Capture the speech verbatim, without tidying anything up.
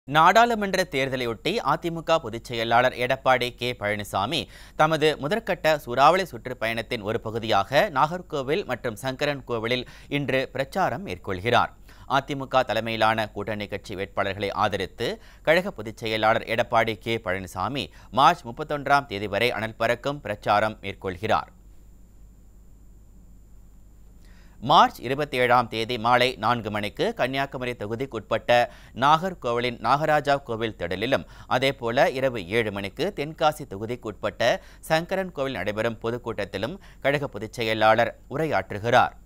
நாடாளுமன்ற தேர்தலையொட்டி அதிமுக பொதுச் செயலாளர் எடப்பாடி கே பழனிசாமி தமது முதற்கட்ட சூறாவளி சுற்றுப்பயணத்தின் ஒரு பகுதியாக நாகர்கோவில் மற்றும் சங்கரன் கோவிலில் இன்று பிரச்சாரம் மேற்கொள்கிறார். அதிமுக தலைமையிலான கூட்டணி கட்சி வேட்பாளர்களை ஆதரித்து கழக பொதுச் செயலாளர் எடப்பாடி கே பழனிசாமி மார்ச் முப்பத்தொன்றாம் தேதி வரை அனல் பறக்கும் பிரச்சாரம் மேற்கொள்கிறார். மார்ச் இருபத்தி ஏழாம் தேதி மாலை நான்கு மணிக்கு கன்னியாகுமரி தொகுதிக்குட்பட்ட நாகர்கோவிலின் நாகராஜா கோவில் திடலிலும், அதேபோல இரவு ஏழு மணிக்கு தென்காசி தொகுதிக்குட்பட்ட சங்கரன் கோவில் நடைபெறும் பொதுக்கூட்டத்திலும் கழக பொதுச் செயலாளர் உரையாற்றுகிறார்.